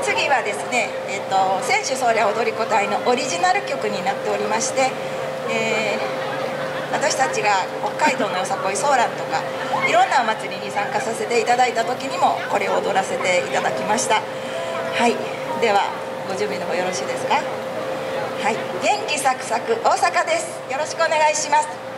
次はですね、選手総理踊り子隊のオリジナル曲になっておりまして、私たちが北海道のよさこいソーランとかいろんなお祭りに参加させていただいた時にもこれを踊らせていただきました。はい、ではご準備の方よろしいですか。はい、元気サクサク大阪です。よろしくお願いします。